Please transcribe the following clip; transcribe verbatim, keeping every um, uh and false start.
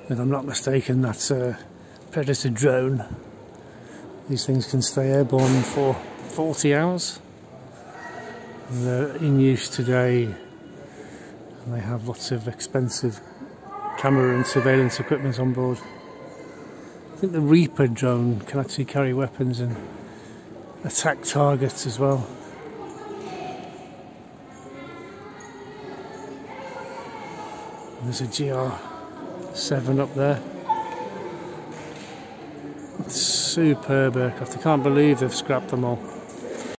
If I'm not mistaken, that's a Predator drone. These things can stay airborne for forty hours. And they're in use today, and they have lots of expensive camera and surveillance equipment on board. I think the Reaper drone can actually carry weapons and attack targets as well. And there's a G R seven up there. Superb aircraft. I can't believe they've scrapped them all.